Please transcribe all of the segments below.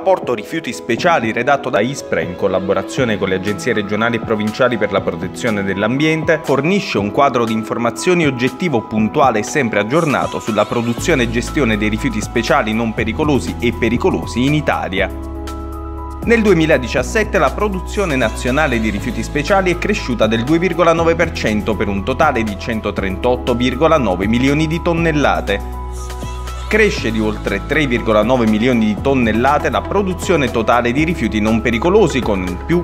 rapporto rifiuti speciali redatto da ISPRA in collaborazione con le agenzie regionali e provinciali per la protezione dell'ambiente fornisce un quadro di informazioni oggettivo, puntuale e sempre aggiornato sulla produzione e gestione dei rifiuti speciali non pericolosi e pericolosi in Italia. Nel 2017 la produzione nazionale di rifiuti speciali è cresciuta del 2,9% per un totale di 138,9 milioni di tonnellate. Cresce di oltre 3,9 milioni di tonnellate la produzione totale di rifiuti non pericolosi con il più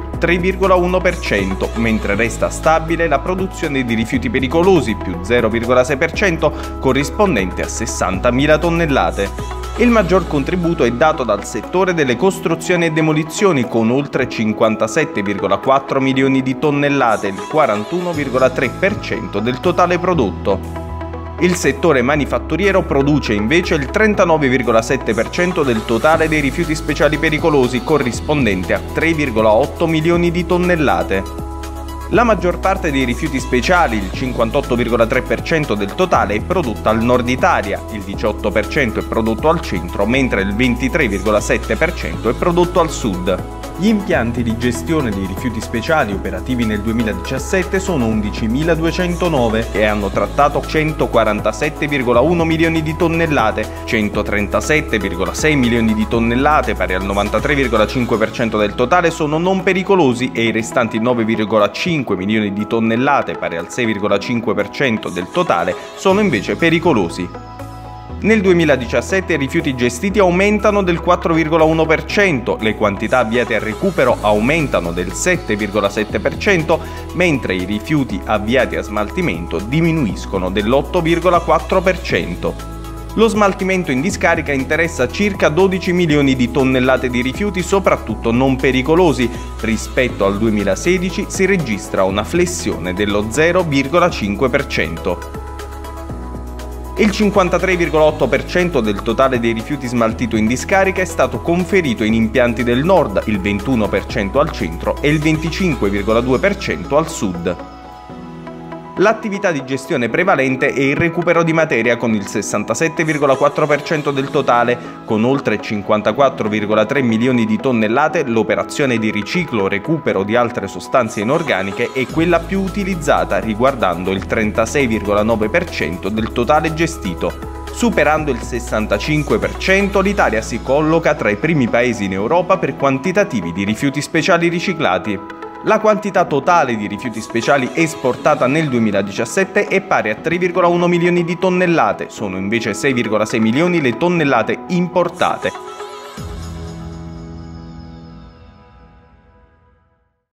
3,1%, mentre resta stabile la produzione di rifiuti pericolosi più 0,6% corrispondente a 60.000 tonnellate. Il maggior contributo è dato dal settore delle costruzioni e demolizioni con oltre 57,4 milioni di tonnellate, il 41,3% del totale prodotto. Il settore manifatturiero produce invece il 39,7% del totale dei rifiuti speciali pericolosi, corrispondente a 3,8 milioni di tonnellate. La maggior parte dei rifiuti speciali, il 58,3% del totale, è prodotta al nord Italia, il 18% è prodotto al centro, mentre il 23,7% è prodotto al sud. Gli impianti di gestione dei rifiuti speciali operativi nel 2017 sono 11.209 e hanno trattato 147,1 milioni di tonnellate, 137,6 milioni di tonnellate, pari al 93,5% del totale, sono non pericolosi e i restanti 9,5 milioni di tonnellate, pari al 6,5% del totale, sono invece pericolosi. Nel 2017 i rifiuti gestiti aumentano del 4,1%, le quantità avviate al recupero aumentano del 7,7%, mentre i rifiuti avviati a smaltimento diminuiscono dell'8,4%. Lo smaltimento in discarica interessa circa 12 milioni di tonnellate di rifiuti, soprattutto non pericolosi. Rispetto al 2016 si registra una flessione dello 0,5%. Il 53,8% del totale dei rifiuti smaltito in discarica è stato conferito in impianti del nord, il 21% al centro e il 25,2% al sud. L'attività di gestione prevalente è il recupero di materia con il 67,4% del totale, con oltre 54,3 milioni di tonnellate. L'operazione di riciclo o recupero di altre sostanze inorganiche è quella più utilizzata, riguardando il 36,9% del totale gestito. Superando il 65%, l'Italia si colloca tra i primi paesi in Europa per quantitativi di rifiuti speciali riciclati. La quantità totale di rifiuti speciali esportata nel 2017 è pari a 3,1 milioni di tonnellate, sono invece 6,6 milioni le tonnellate importate.